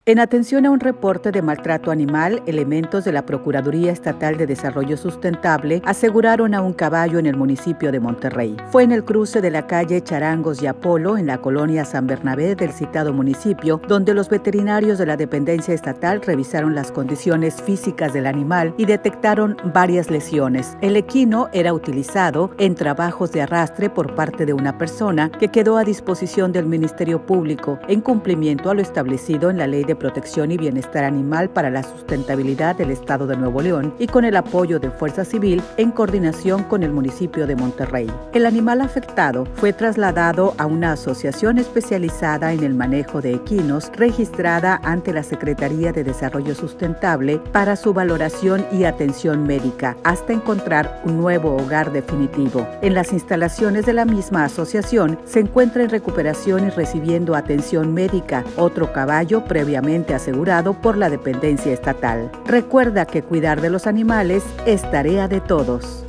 En atención a un reporte de maltrato animal, elementos de la Procuraduría Estatal de Desarrollo Sustentable aseguraron a un caballo en el municipio de Monterrey. Fue en el cruce de la calle Charangos y Apolo, en la colonia San Bernabé del citado municipio, donde los veterinarios de la dependencia estatal revisaron las condiciones físicas del animal y detectaron varias lesiones. El equino era utilizado en trabajos de arrastre por parte de una persona que quedó a disposición del Ministerio Público en cumplimiento a lo establecido en la Ley de Protección y Bienestar Animal para la Sustentabilidad del Estado de Nuevo León y con el apoyo de Fuerza Civil en coordinación con el municipio de Monterrey. El animal afectado fue trasladado a una asociación especializada en el manejo de equinos registrada ante la Secretaría de Desarrollo Sustentable para su valoración y atención médica hasta encontrar un nuevo hogar definitivo. En las instalaciones de la misma asociación se encuentra en recuperación y recibiendo atención médica otro caballo previamente asegurado por la dependencia estatal. Recuerda que cuidar de los animales es tarea de todos.